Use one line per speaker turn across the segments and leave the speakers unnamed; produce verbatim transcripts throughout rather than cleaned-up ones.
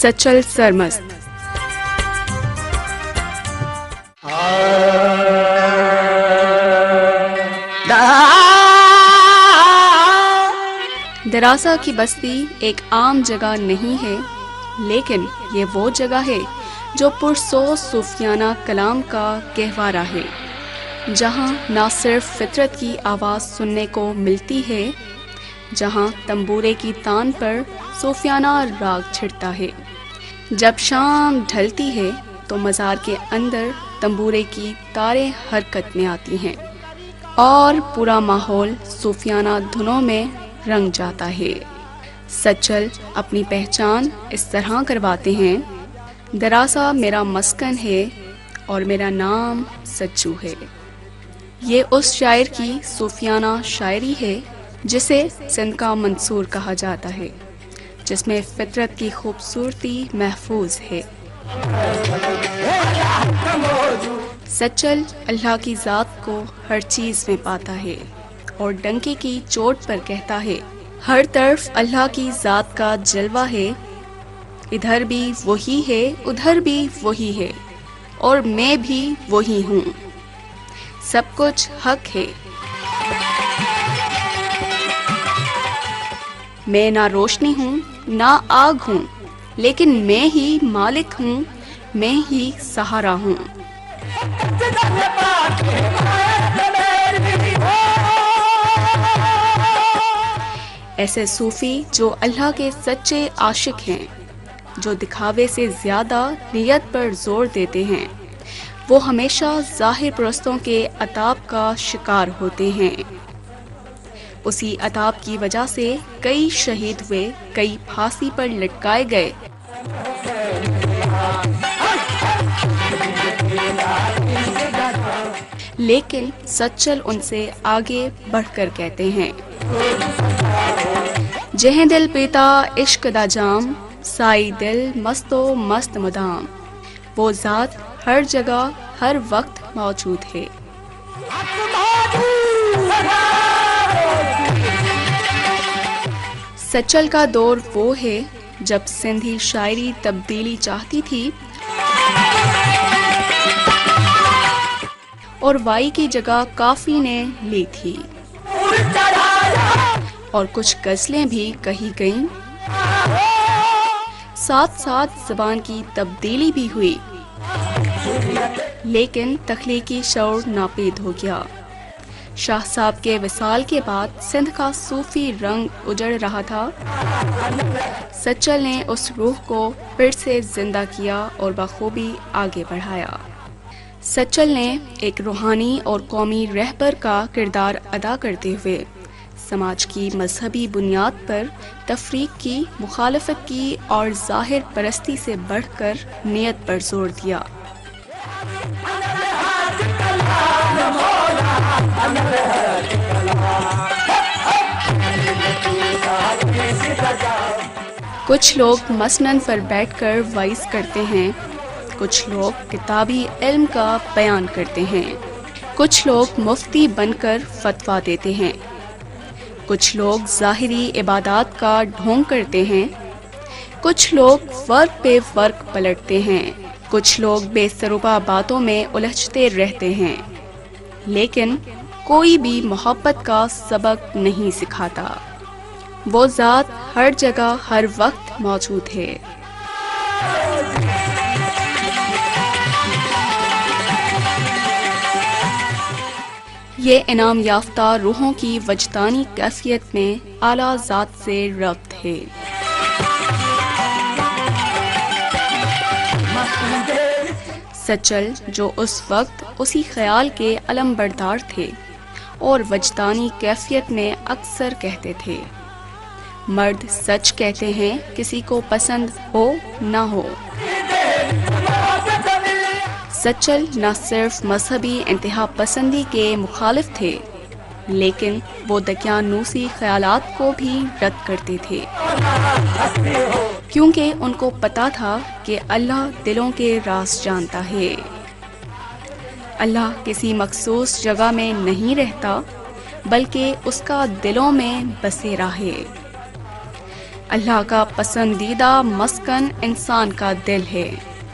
سچل سرمست۔ دراسا کی بستی ایک عام جگہ نہیں ہے، لیکن یہ وہ جگہ ہے جو پرسوز صوفیانہ کلام کا گہوارہ ہے، جہاں نہ صرف فطرت کی آواز سننے کو ملتی ہے، جہاں تنبورے کی تان پر صوفیانہ راگ چھڑتا ہے۔ جب شام ڈھلتی ہے تو مزار کے اندر تنبورے کی تاریں حرکت میں آتی ہیں اور پورا ماحول صوفیانہ دھنوں میں رنگ جاتا ہے۔ سچل اپنی پہچان اس طرح کرواتے ہیں: دراسا میرا مسکن ہے اور میرا نام سچو ہے۔ یہ اس شاعر کی صوفیانہ شاعری ہے جسے سندھ کا منصور کہا جاتا ہے، جس میں فطرت کی خوبصورتی محفوظ ہے۔ سچل اللہ کی ذات کو ہر چیز میں پاتا ہے اور ڈنکے کی چوٹ پر کہتا ہے: ہر طرف اللہ کی ذات کا جلوہ ہے، ادھر بھی وہی ہے، ادھر بھی وہی ہے، اور میں بھی وہی ہوں، سب کچھ حق ہے۔ میں نہ روشنی ہوں نہ آگ ہوں، لیکن میں ہی مالک ہوں، میں ہی سہارا ہوں۔ ایسے صوفی جو اللہ کے سچے عاشق ہیں، جو دکھاوے سے زیادہ نیت پر زور دیتے ہیں، وہ ہمیشہ ظاہر پرستوں کے عطاب کا شکار ہوتے ہیں۔ اسی عطاب کی وجہ سے کئی شہید ہوئے، کئی پھانسی پر لٹکائے گئے۔ لیکن سچل ان سے آگے بڑھ کر کہتے ہیں: جہیں دل پیتا عشق دا جام، سائی دل مست و مست مدام۔ وہ ذات ہر جگہ ہر وقت موجود ہے۔ سچل کا دور وہ ہے جب سندھی شاعری تبدیلی چاہتی تھی اور وائی کی جگہ کافی نے لی تھی، اور کچھ غزلیں بھی کہی گئیں۔ ساتھ ساتھ زبان کی تبدیلی بھی ہوئی، لیکن تخلیقی شعور ناپید ہو گیا۔ شاہ صاحب کے وصال کے بعد سندھ کا صوفی رنگ اجڑ رہا تھا۔ سچل نے اس روح کو پھر سے زندہ کیا اور بخوبی آگے بڑھایا۔ سچل نے ایک روحانی اور قومی رہبر کا کردار ادا کرتے ہوئے سماج کی مذہبی بنیاد پر تفریق کی، مخالفت کی اور ظاہر پرستی سے بڑھ کر نیت پر زور دیا۔ کچھ لوگ مسنن پر بیٹھ کر وعظ کرتے ہیں، کچھ لوگ کتابی علم کا بیان کرتے ہیں، کچھ لوگ مفتی بن کر فتویٰ دیتے ہیں، کچھ لوگ ظاہری عبادات کا ڈھونگ کرتے ہیں، کچھ لوگ فرق پہ فرق پلٹتے ہیں، کچھ لوگ بے سروپا باتوں میں الجھتے رہتے ہیں، لیکن کوئی بھی محبت کا سبق نہیں سکھاتا۔ وہ ذات ہر جگہ ہر وقت موجود ہے۔ یہ انعام یافتہ روحوں کی وجدانی کیفیت میں اعلیٰ ذات سے ربط ہے۔ سچل جو اس وقت اسی خیال کے علم بردار تھے اور وجدانی کیفیت میں اکثر کہتے تھے: مرد سچ کہتے ہیں، کسی کو پسند ہو نہ ہو۔ سچل نہ صرف مذہبی انتہا پسندی کے مخالف تھے، لیکن وہ دقیانوسی خیالات کو بھی رد کرتے تھے، کیونکہ ان کو پتا تھا کہ اللہ دلوں کے راز جانتا ہے۔ اللہ کسی مخصوص جگہ میں نہیں رہتا، بلکہ اس کا دلوں میں بسیرا ہے۔ اللہ کا پسندیدہ مسکن انسان کا دل ہے،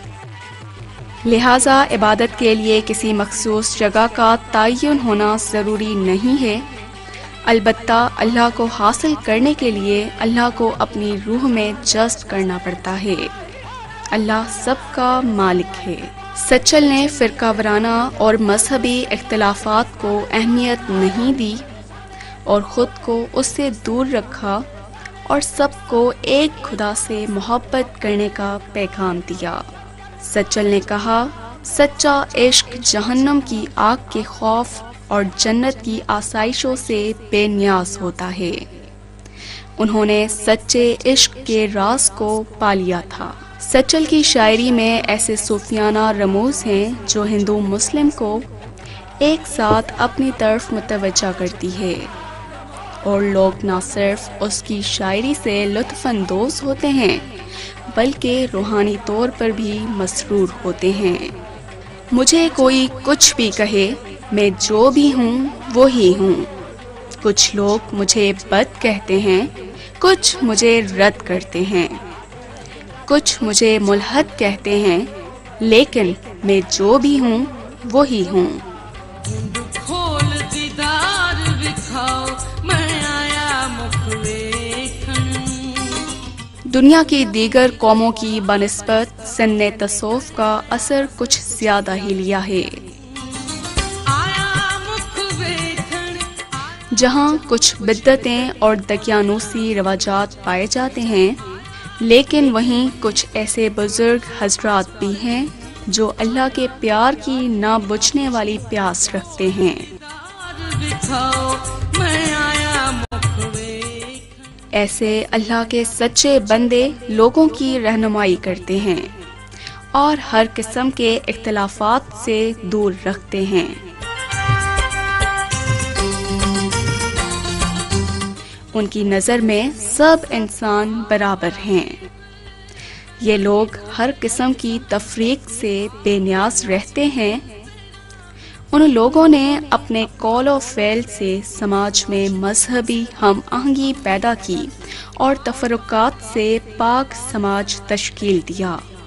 لہٰذا عبادت کے لیے کسی مخصوص جگہ کا تعین ہونا ضروری نہیں ہے، البتہ اللہ کو حاصل کرنے کے لیے اللہ کو اپنی روح میں جذب کرنا پڑتا ہے۔ اللہ سب کا مالک ہے۔ سچل نے فرقہ وارانہ اور مذہبی اختلافات کو اہمیت نہیں دی اور خود کو اس سے دور رکھا اور سب کو ایک خدا سے محبت کرنے کا پیغام دیا۔ سچل نے کہا، سچا عشق جہنم کی آگ کے خوف اور جنت کی آسائشوں سے بے نیاز ہوتا ہے۔ انہوں نے سچے عشق کے راز کو پا لیا تھا۔ سچل کی شاعری میں ایسے صوفیانہ رموز ہیں جو ہندو مسلم کو ایک ساتھ اپنی طرف متوجہ کرتی ہے، اور لوگ نہ صرف اس کی شاعری سے لطف اندوز ہوتے ہیں بلکہ روحانی طور پر بھی مسرور ہوتے ہیں۔ مجھے کوئی کچھ بھی کہے، میں جو بھی ہوں وہی ہوں۔ کچھ لوگ مجھے بد کہتے ہیں، کچھ مجھے رد کرتے ہیں، کچھ مجھے ملحد کہتے ہیں، لیکن میں جو بھی ہوں وہی ہوں۔ دنیا کی دیگر قوموں کی بنسبت سن تصوف کا اثر کچھ زیادہ ہی لیا ہے۔ جہاں کچھ بدعتیں اور دقیانوسی رواجات پائے جاتے ہیں، لیکن وہیں کچھ ایسے بزرگ حضرات بھی ہیں جو اللہ کے پیار کی نہ بجھنے والی پیاس رکھتے ہیں۔ ایسے اللہ کے سچے بندے لوگوں کی رہنمائی کرتے ہیں اور ہر قسم کے اختلافات سے دور رکھتے ہیں۔ ان کی نظر میں سب انسان برابر ہیں۔ یہ لوگ ہر قسم کی تفریق سے بے نیاز رہتے ہیں۔ ان لوگوں نے اپنے قول و فعل سے سماج میں مذہبی ہم آہنگی پیدا کی اور تفرقات سے پاک سماج تشکیل دیا۔